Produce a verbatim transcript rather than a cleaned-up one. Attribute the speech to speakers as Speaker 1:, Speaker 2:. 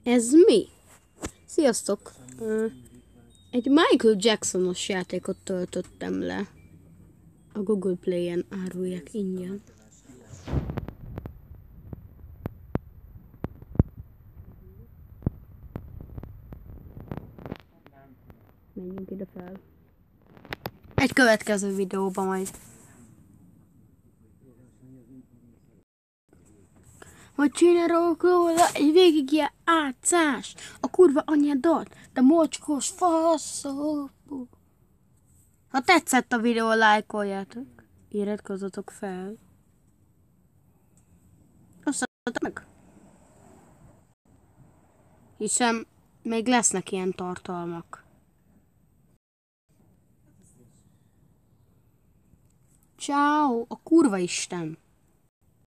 Speaker 1: Ez mi? Sziasztok! Egy Michael Jacksonos játékot töltöttem le. A Google Play-en árulják ingyen. Menjünk ide fel. Egy következő videóban majd. Hogy csinálok róla egy végig ilyen átszás, a kurva anyádat, de mocskos faszopó. Ha tetszett a videó, lájkoljátok, iratkozzatok fel. Osszatok meg. Hiszen még lesznek ilyen tartalmak. Ciao, a kurva Isten!